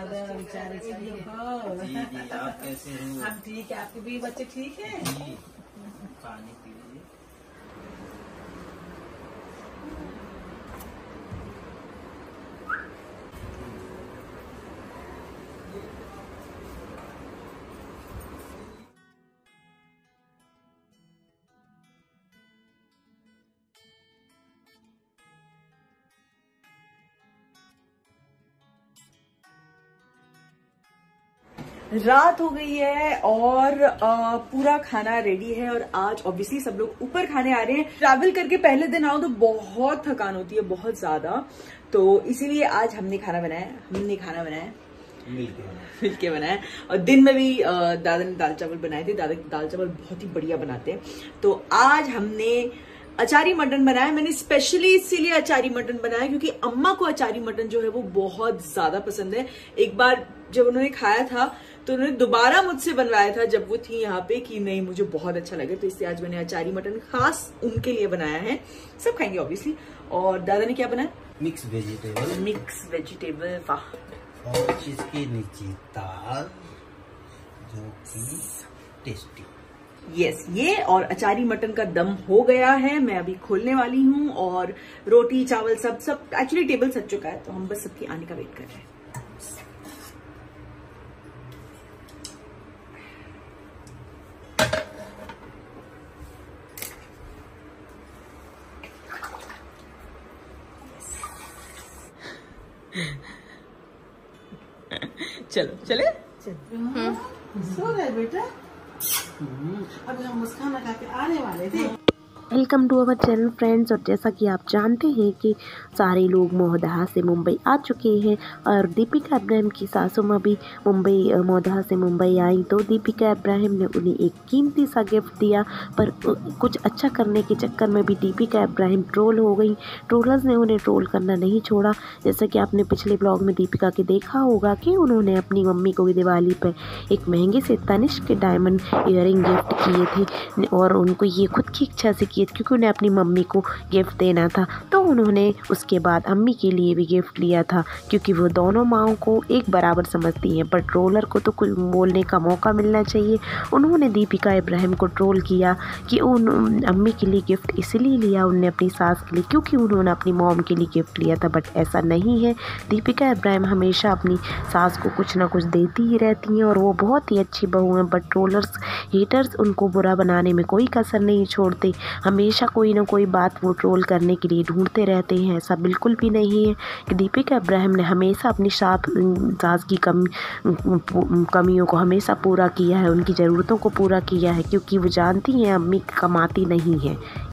बेचारे जी जी, आप कैसे हो? हम ठीक है, आपके भी बच्चे ठीक है? जी, पानी पी लीजिए। रात हो गई है और पूरा खाना रेडी है और आज ऑब्वियसली सब लोग ऊपर खाने आ रहे हैं। ट्रैवल करके पहले दिन आओ तो बहुत थकान होती है, बहुत ज्यादा, तो इसीलिए आज हमने खाना बनाया मिलके बनाया। और दिन में भी दादा ने दाल चावल बनाए थे। दादा दाल चावल बहुत ही बढ़िया बनाते हैं। तो आज हमने अचारी मटन बनाया। मैंने स्पेशली इसीलिए अचारी मटन बनाया क्योंकि अम्मा को अचारी मटन जो है वो बहुत ज्यादा पसंद है। एक बार जब उन्होंने खाया था तो उन्होंने दोबारा मुझसे बनवाया था जब वो थी यहाँ पे कि नहीं मुझे बहुत अच्छा लगे, तो इसलिए आज मैंने अचारी मटन खास उनके लिए बनाया है। सब खाएंगे ऑब्वियसली। और दादा ने क्या बनाया? मिक्स वेजिटेबल वाह। और इसके नीचे दाल जो कि टेस्टी। यस, ये और अचारी मटन का दम हो गया है। मैं अभी खोलने वाली हूँ और रोटी चावल सब एक्चुअली टेबल सज चुका है, तो हम बस सबकी आने का वेट कर रहे हैं। चलो चले सो रहे बेटा। अभी हम मुस्कान लगा के आने वाले थे। Welcome to our channel friends. और जैसा कि आप जानते हैं कि सारे लोग मोहदहा से मुंबई आ चुके हैं और दीपिका इब्राहिम की सासू माँ भी मोहदहा से मुंबई आई, तो दीपिका इब्राहिम ने उन्हें एक कीमती सा गिफ्ट दिया। पर कुछ अच्छा करने के चक्कर में भी दीपिका इब्राहिम ट्रोल हो गई। ट्रोलर्स ने उन्हें ट्रोल करना नहीं छोड़ा। जैसा कि आपने पिछले ब्लॉग में दीपिका के देखा होगा कि उन्होंने अपनी मम्मी को दिवाली पर एक महंगे से तनिष्क के डायमंड ईयरिंग गिफ्ट किए थे और उनको ये खुद की इच्छा से क्योंकि उन्हें अपनी मम्मी को गिफ्ट देना था। तो उन्होंने उसके बाद अम्मी के लिए भी गिफ्ट लिया था क्योंकि वो दोनों माँओं को एक बराबर समझती हैं। पर ट्रोलर को तो कुछ बोलने का मौका मिलना चाहिए। उन्होंने दीपिका इब्राहिम को ट्रोल किया कि उन अम्मी के लिए गिफ्ट इसलिए लिया उनने अपनी सास के लिए क्योंकि उन्होंने अपनी मॉम के लिए गिफ्ट लिया था। बट ऐसा नहीं है। दीपिका इब्राहिम हमेशा अपनी सास को कुछ ना कुछ देती ही रहती हैं और वो बहुत ही अच्छी बहू हैं। बट ट्रोलर्स हेटर्स उनको बुरा बनाने में कोई कसर नहीं छोड़ते। हमेशा कोई ना कोई बात वो ट्रोल करने के लिए ढूंढते रहते हैं। ऐसा बिल्कुल भी नहीं है कि दीपिका इब्राहिम ने हमेशा अपनी सास की कमियों को हमेशा पूरा किया है, उनकी ज़रूरतों को पूरा किया है क्योंकि वो जानती हैं अम्मी कमाती नहीं है।